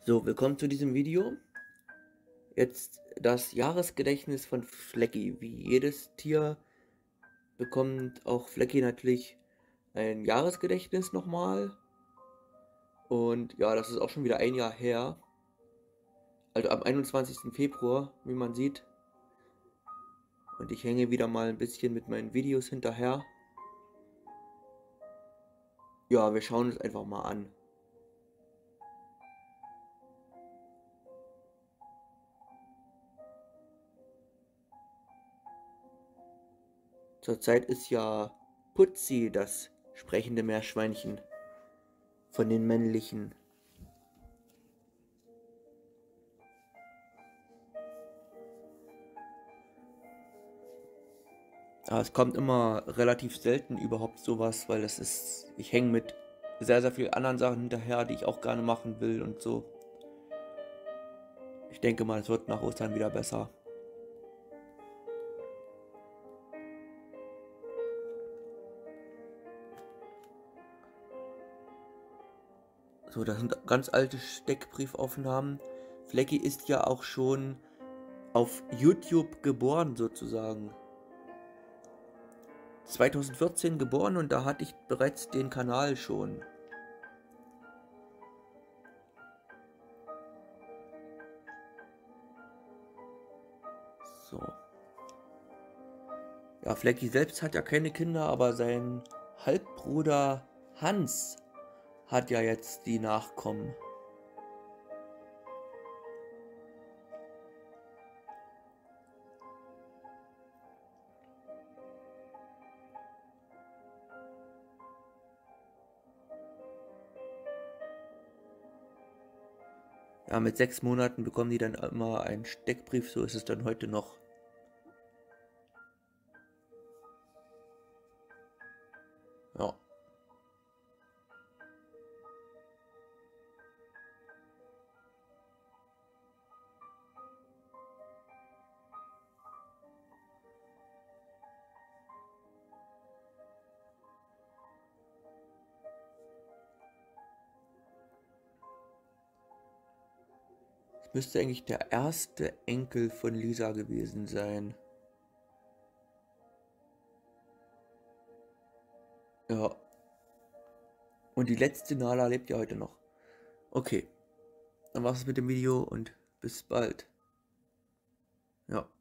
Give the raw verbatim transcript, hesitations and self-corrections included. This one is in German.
So, willkommen zu diesem Video. Jetzt das Jahresgedächtnis von Flecky. Wie jedes Tier bekommt auch Flecky natürlich ein Jahresgedächtnis nochmal. Und ja, das ist auch schon wieder ein Jahr her. Also am einundzwanzigsten Februar, wie man sieht. Und ich hänge wieder mal ein bisschen mit meinen Videos hinterher. Ja, wir schauen es einfach mal an. Zurzeit ist ja Putzi das sprechende Meerschweinchen von den männlichen. Aber es kommt immer relativ selten überhaupt sowas, weil das ist, ich hänge mit sehr, sehr vielen anderen Sachen hinterher, die ich auch gerne machen will und so. Ich denke mal, es wird nach Ostern wieder besser. So, das sind ganz alte Steckbriefaufnahmen. Flecky ist ja auch schon auf YouTube geboren sozusagen. zweitausendvierzehn geboren und da hatte ich bereits den Kanal schon. So. Ja, Flecky selbst hat ja keine Kinder, aber sein Halbbruder Hans hat ja jetzt die Nachkommen. Ja, mit sechs Monaten bekommen die dann immer einen Steckbrief, so ist es dann heute noch. Ja. Das müsste eigentlich der erste Enkel von Lisa gewesen sein. Ja. Und die letzte Nala lebt ja heute noch. Okay. Dann war's mit dem Video und bis bald. Ja.